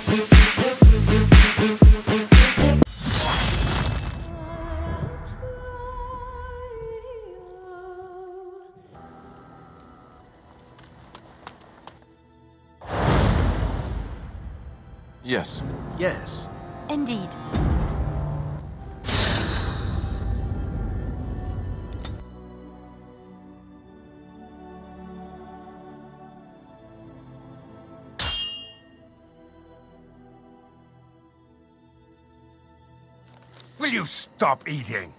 Yes. Yes. Indeed. Will you stop eating?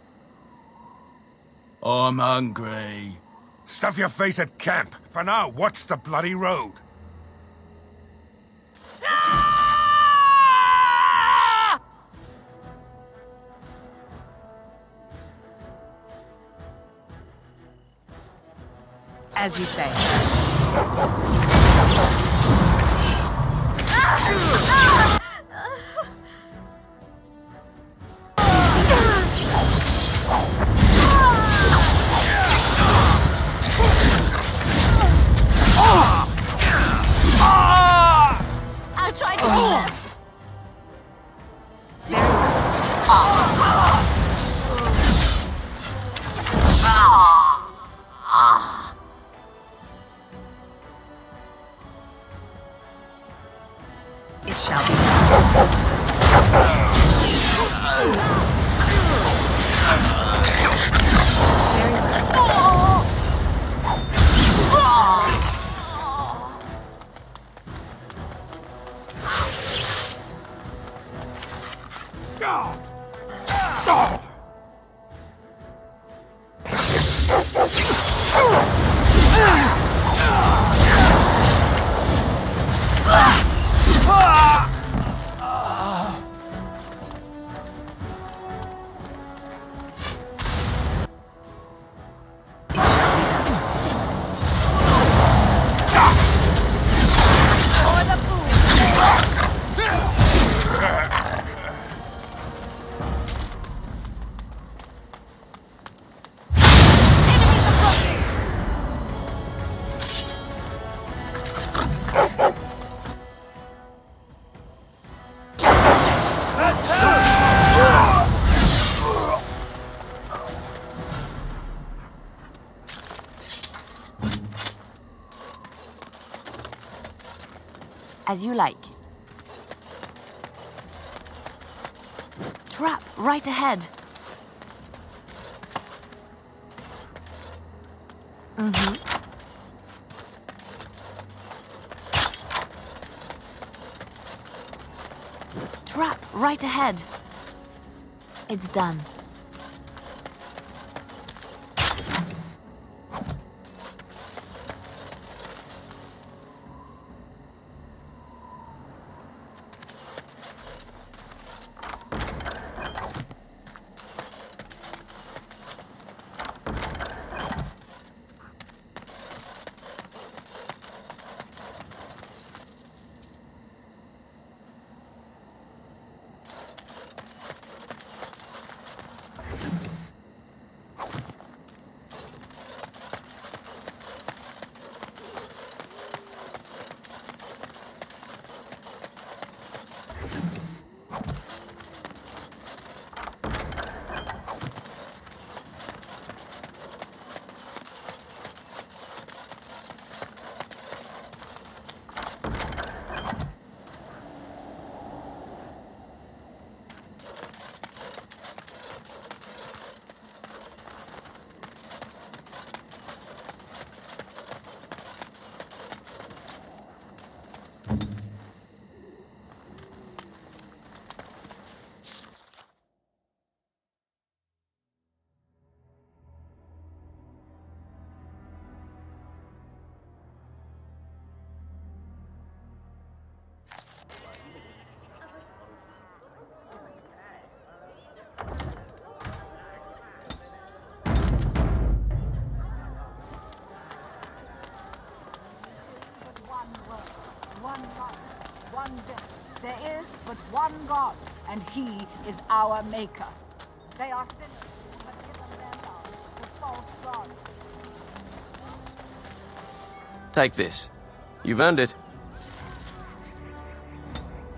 I'm hungry. Stuff your face at camp. For now, watch the bloody road. As you say. I'll try to beat them. Very It shall be as you like. Trap right ahead. Trap right ahead. It's done. There is but one God, and He is our Maker. They are sinners who have given their love to false gods. Take this. You've earned it.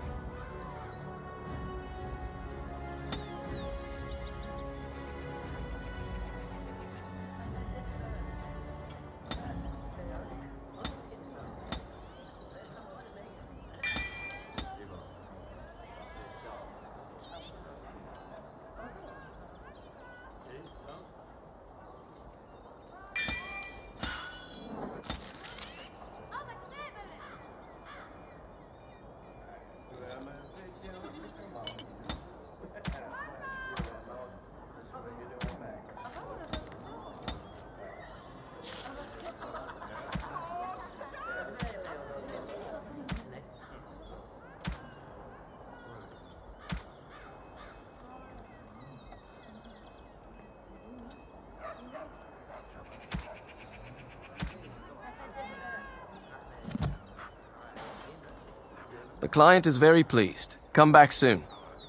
The client is very pleased. Come back soon.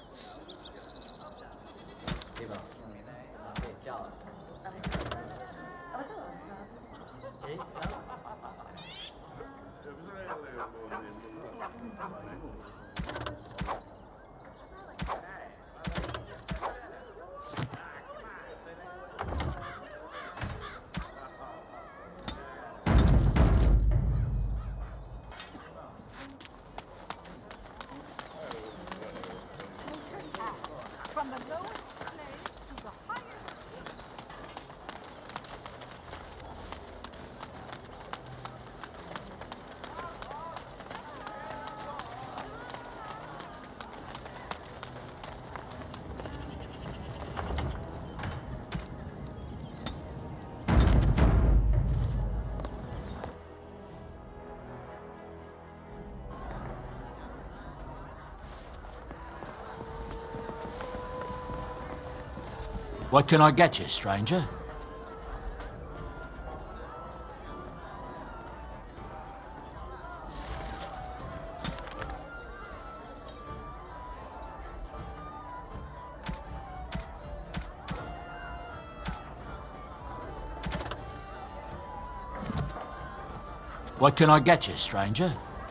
From the lowest place to the highest. What can I get you, stranger? What can I get you, stranger?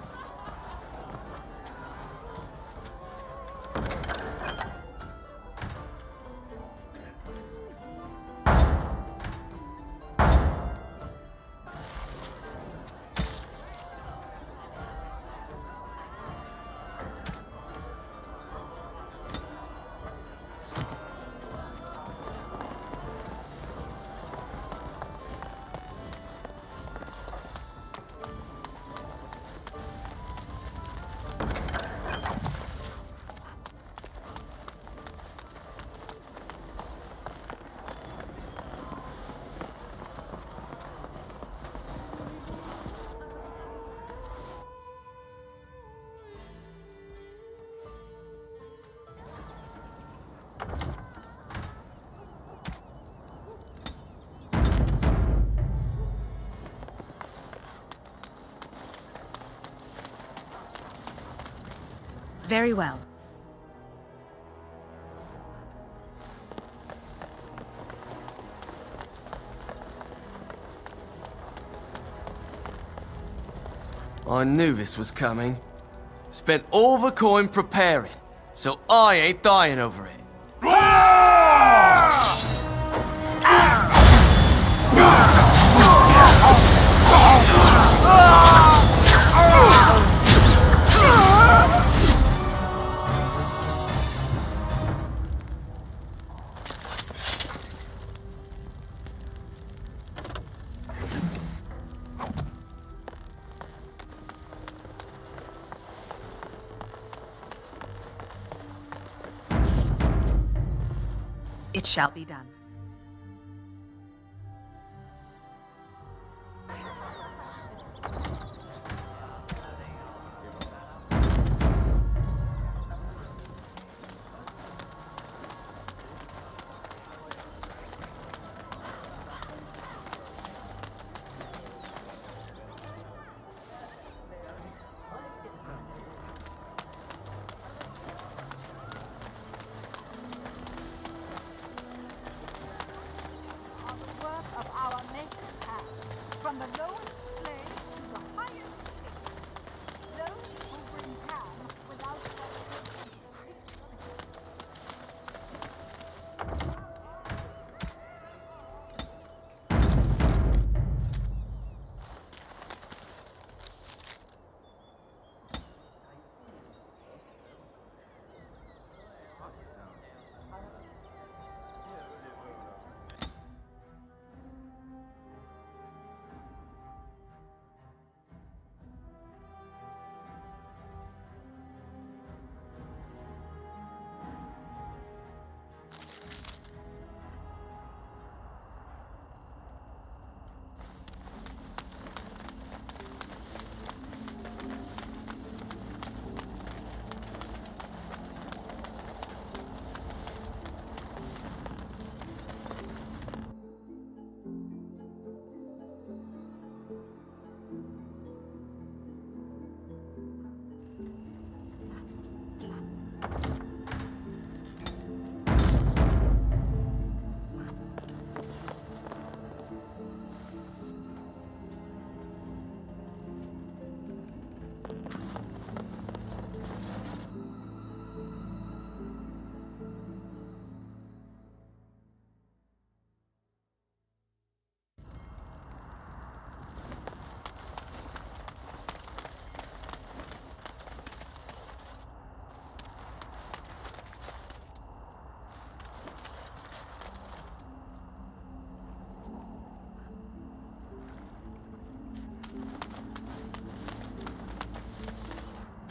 Very well. I knew this was coming. Spent all the coin preparing, so I ain't dying over it. It shall be done.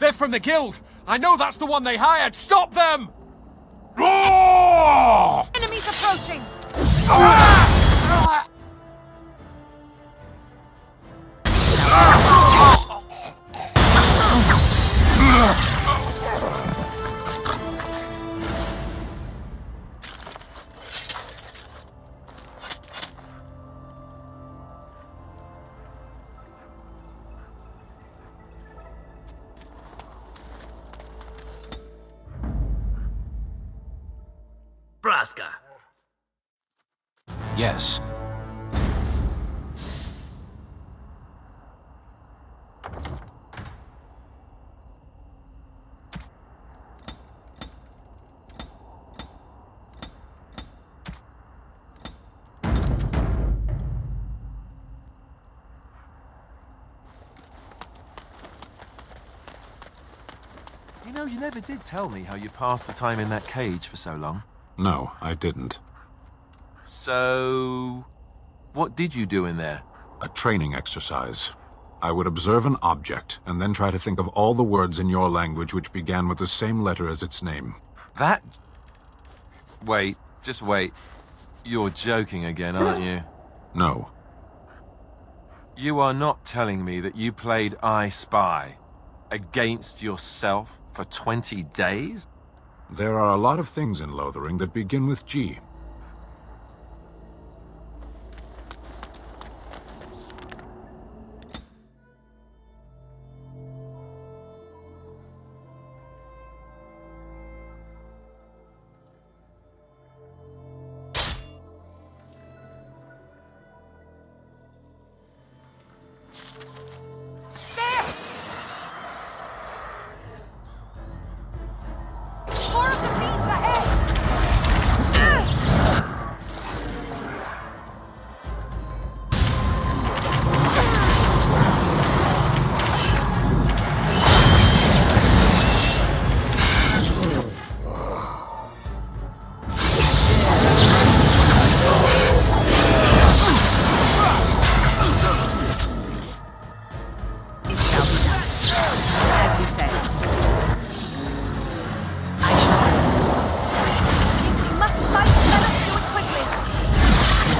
They're from the guild! I know that's the one they hired! Stop them! Enemies approaching! Braska. Yes. You know, you never did tell me how you passed the time in that cage for so long. No, I didn't. So... what did you do in there? A training exercise. I would observe an object, and then try to think of all the words in your language which began with the same letter as its name. That... Wait, just wait. You're joking again, aren't you? No. You are not telling me that you played I Spy against yourself for 20 days? There are a lot of things in Lothering that begin with G. More of the beats ahead! It shall be done. As you say. We must fight. Let us do it quickly.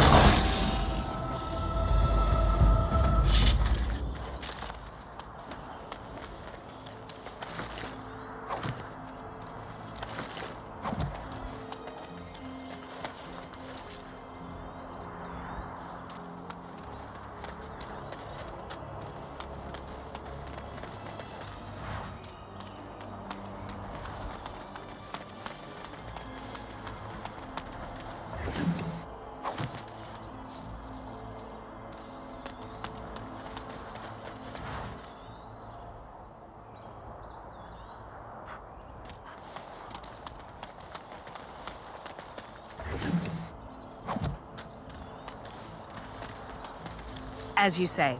As you say.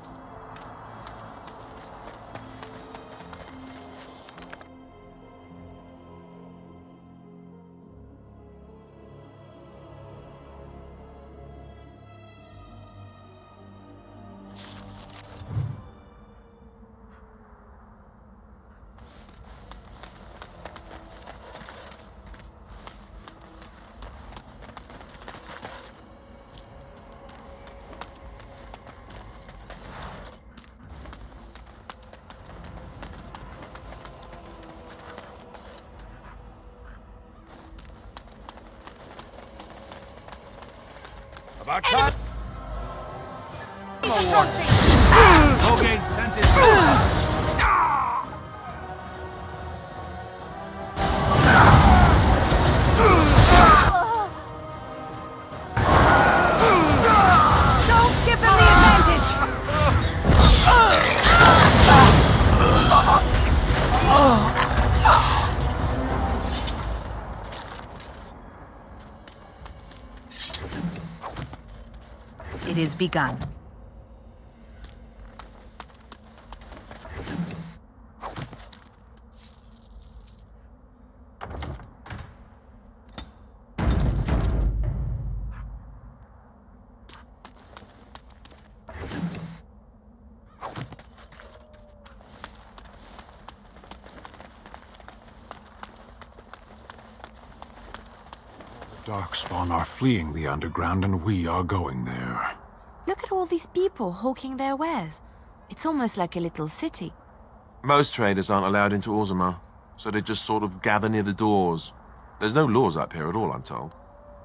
About time! Morgan sent his Don't give them the advantage! It is begun. Darkspawn are fleeing the underground and we are going there. Look at all these people hawking their wares. It's almost like a little city. Most traders aren't allowed into Orzammar, so they just sort of gather near the doors. There's no laws up here at all, I'm told.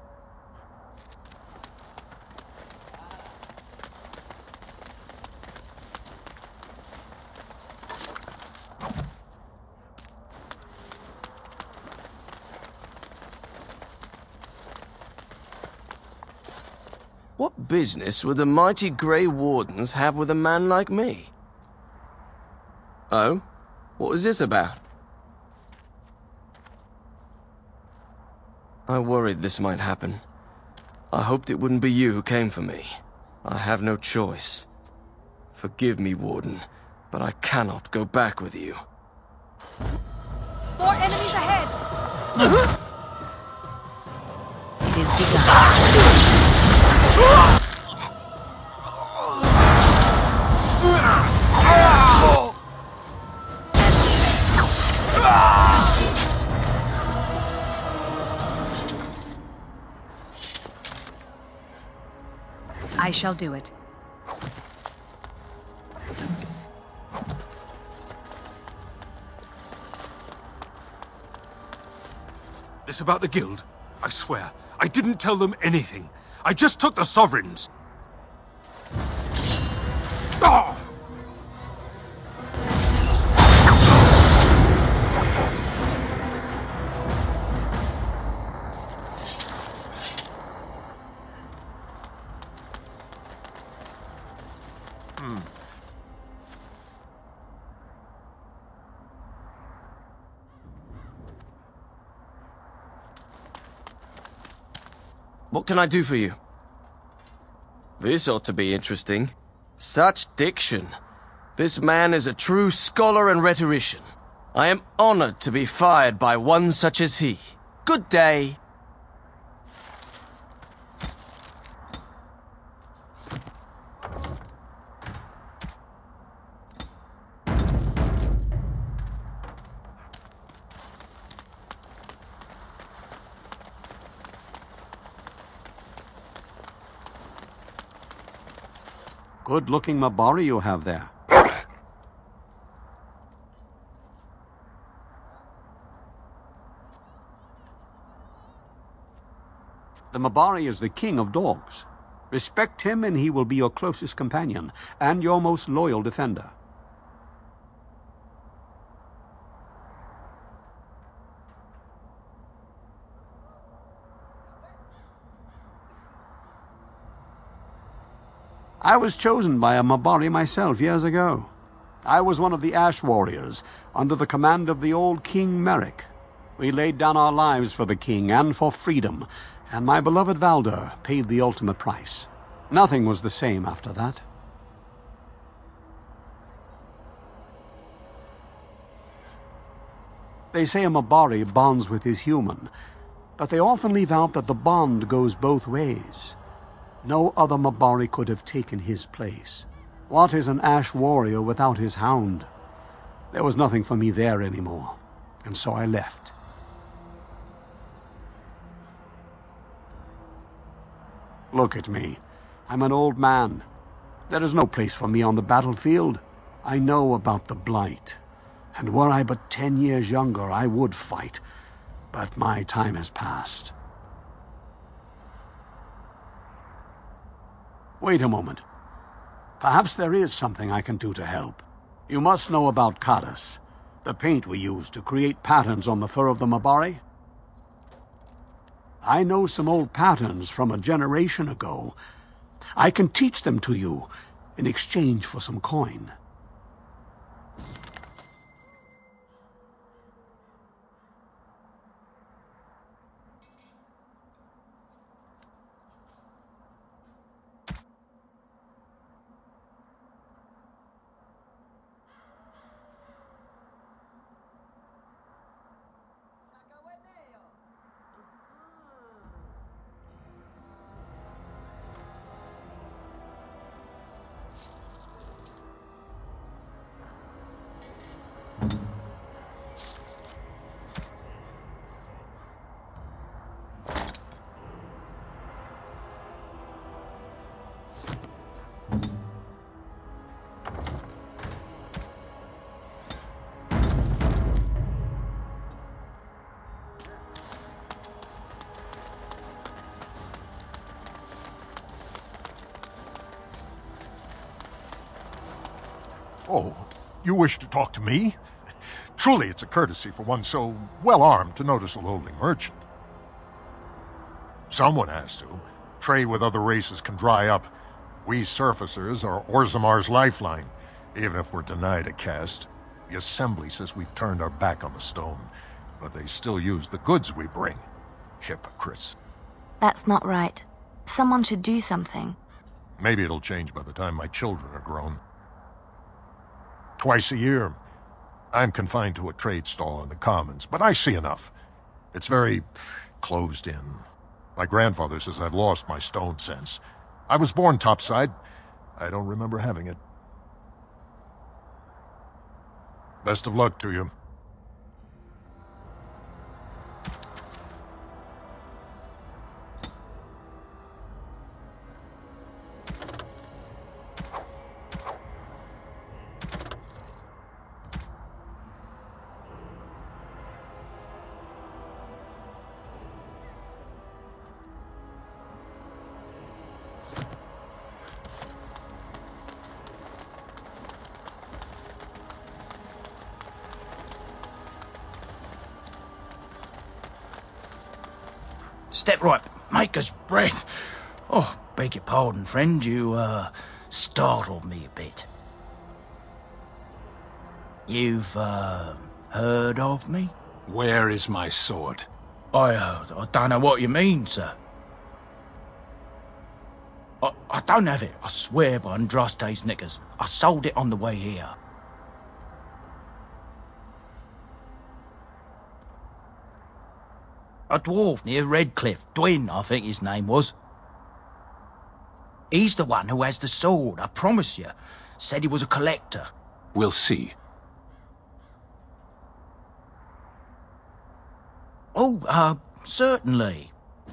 What business would the mighty Grey Wardens have with a man like me? Oh? What was this about? I worried this might happen. I hoped it wouldn't be you who came for me. I have no choice. Forgive me, Warden, but I cannot go back with you. 4 enemies ahead! It is begun. I shall do it. This about the guild? I swear, I didn't tell them anything. I just took the sovereigns. Ah! What can I do for you? This ought to be interesting. Such diction. This man is a true scholar and rhetorician. I am honored to be fired by one such as he. Good day. Good-looking Mabari you have there. The Mabari is the king of dogs. Respect him and he will be your closest companion, and your most loyal defender. I was chosen by a Mabari myself years ago. I was one of the Ash Warriors, under the command of the old King Merrick. We laid down our lives for the king and for freedom, and my beloved Valder paid the ultimate price. Nothing was the same after that. They say a Mabari bonds with his human, but they often leave out that the bond goes both ways. No other Mabari could have taken his place. What is an Ash Warrior without his hound? There was nothing for me there anymore, and so I left. Look at me. I'm an old man. There is no place for me on the battlefield. I know about the Blight, and were I but 10 years younger, I would fight. But my time has passed. Wait a moment. Perhaps there is something I can do to help. You must know about Kadas, the paint we use to create patterns on the fur of the Mabari. I know some old patterns from a generation ago. I can teach them to you in exchange for some coin. Oh, you wish to talk to me? Truly, it's a courtesy for one so well-armed to notice a lowly merchant. Someone has to. Trade with other races can dry up. We surfacers are Orzamar's lifeline, even if we're denied a caste. The Assembly says we've turned our back on the stone, but they still use the goods we bring. Hypocrites. That's not right. Someone should do something. Maybe it'll change by the time my children are grown. Twice a year, I'm confined to a trade stall in the Commons, but I see enough. It's very closed in. My grandfather says I've lost my stone sense. I was born topside. I don't remember having it. Best of luck to you. Step right, maker's breath. Oh, beg your pardon, friend. You, startled me a bit. You've, heard of me? Where is my sword? I don't know what you mean, sir. I don't have it, I swear by Andraste's knickers. I sold it on the way here. A dwarf near Redcliffe, Dwin, I think his name was. He's the one who has the sword, I promise you. Said he was a collector. We'll see. Oh, certainly.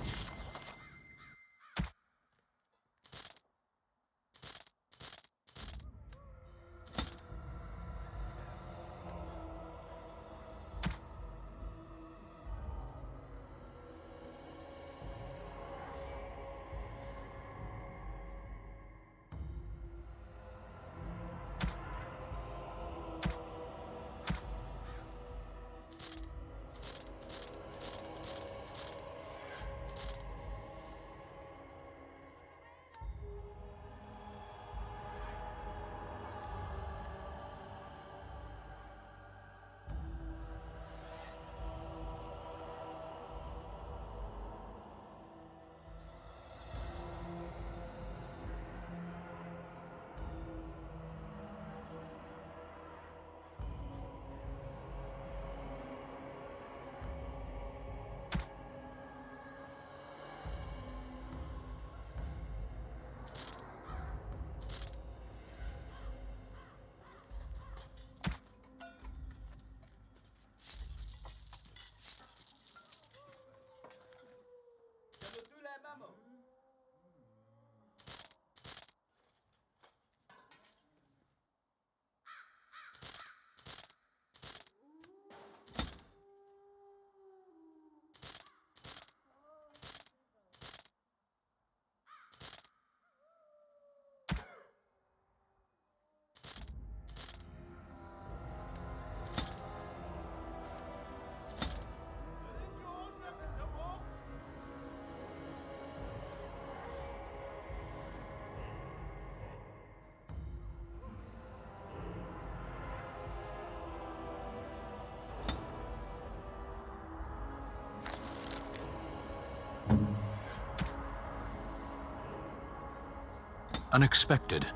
Unexpected.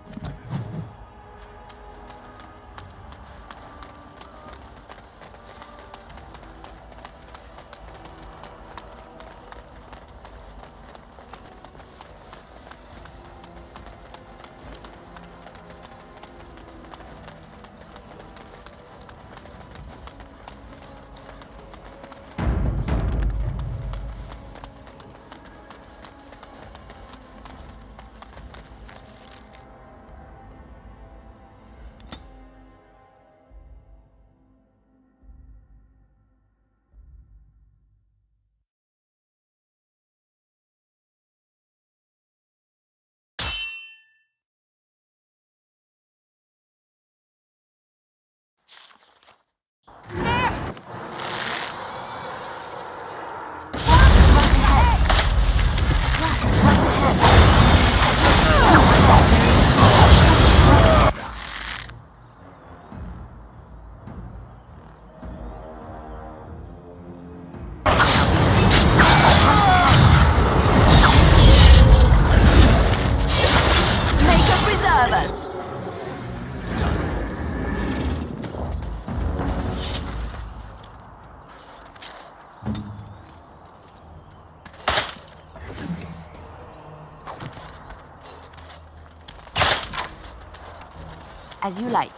As you like.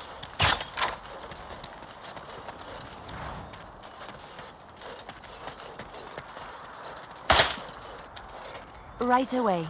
Right away.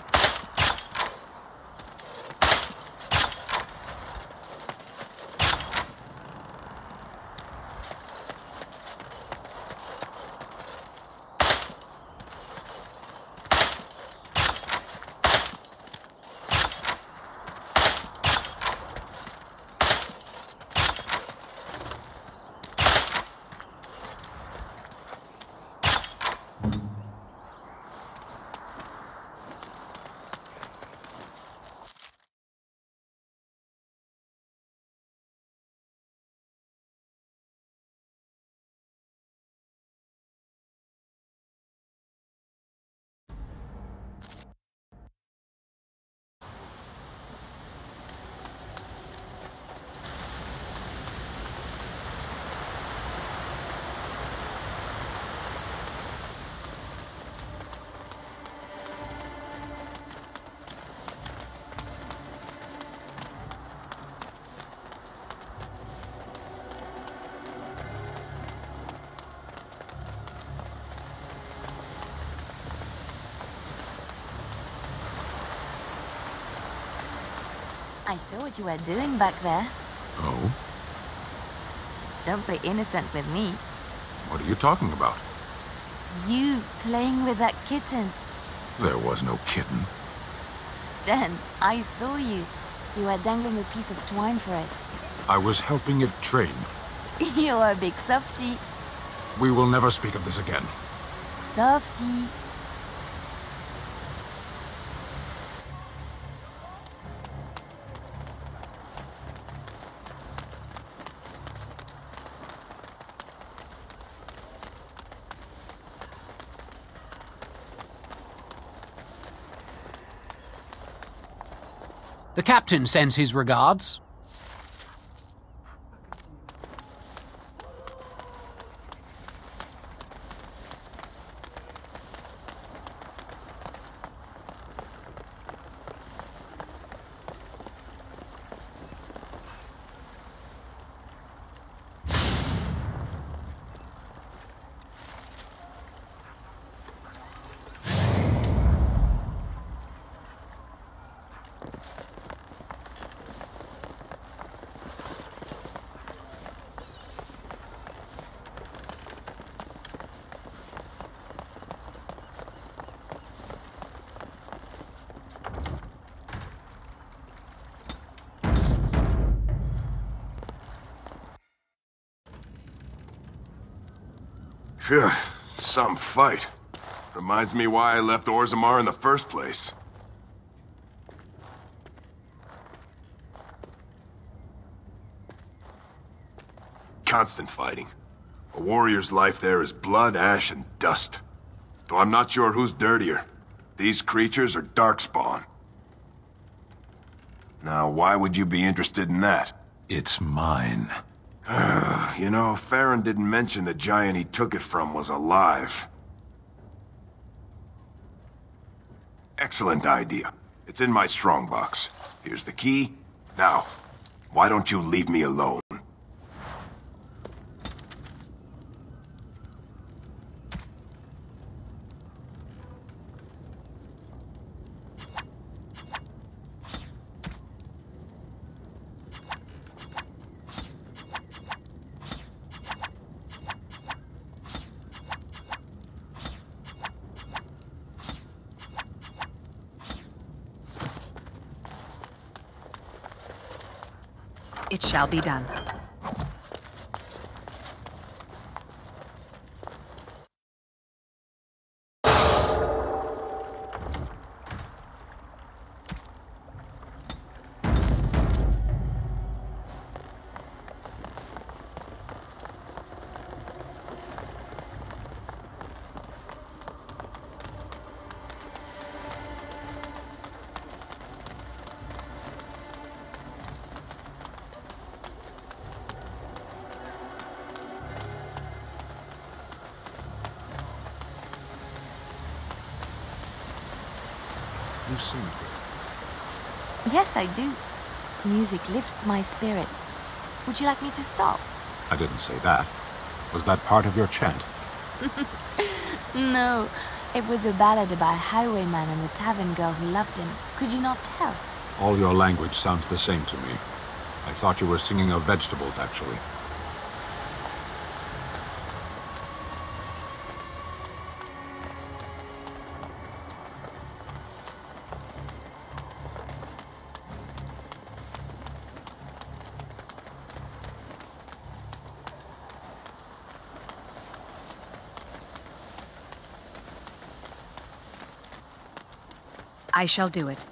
I saw what you were doing back there. Oh? Don't play innocent with me. What are you talking about? You playing with that kitten. There was no kitten. Sten, I saw you. You were dangling a piece of twine for it. I was helping it train. You're a big softie. We will never speak of this again. Softie. The captain sends his regards. Phew, some fight. Reminds me why I left Orzammar in the first place. Constant fighting. A warrior's life there is blood, ash, and dust. Though I'm not sure who's dirtier. These creatures are darkspawn. Now, why would you be interested in that? It's mine. You know, Farron didn't mention the giant he took it from was alive. Excellent idea. It's in my strongbox. Here's the key. Now, why don't you leave me alone? It shall be done. you sing here? Yes, I do. Music lifts my spirit. Would you like me to stop? I didn't say that. Was that part of your chant? No, it was a ballad about a highwayman and a tavern girl who loved him. Could you not tell? All your language sounds the same to me. I thought you were singing of vegetables, actually. I shall do it.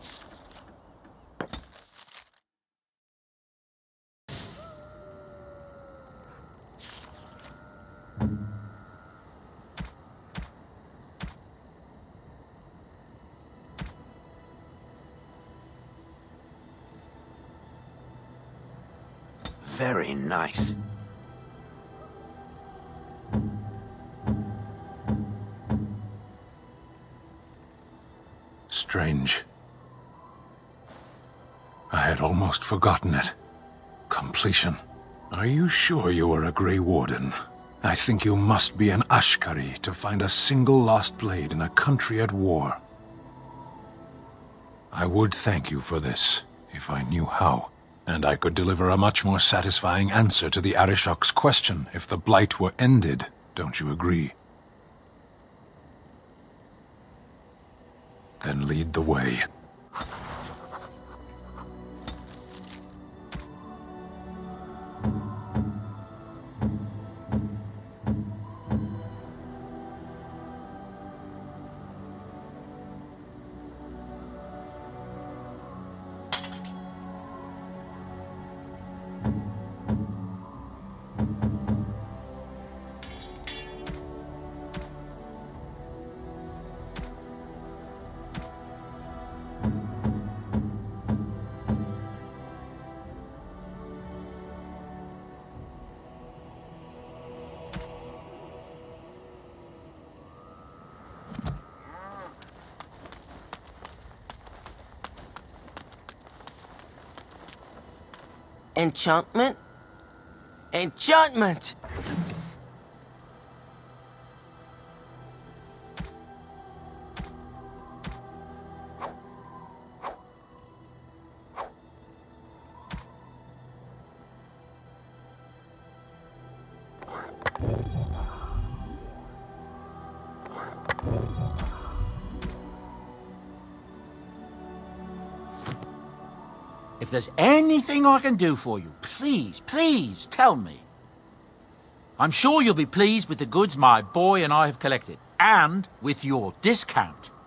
Very nice. Strange. I had almost forgotten it. Completion. Are you sure you are a Grey Warden? I think you must be an Ashkari to find a single lost blade in a country at war. I would thank you for this, if I knew how. And I could deliver a much more satisfying answer to the Arishok's question if the Blight were ended. Don't you agree? Then lead the way. Enchantment? Enchantment! If there's anything I can do for you, please, please tell me. I'm sure you'll be pleased with the goods my boy and I have collected, and with your discount.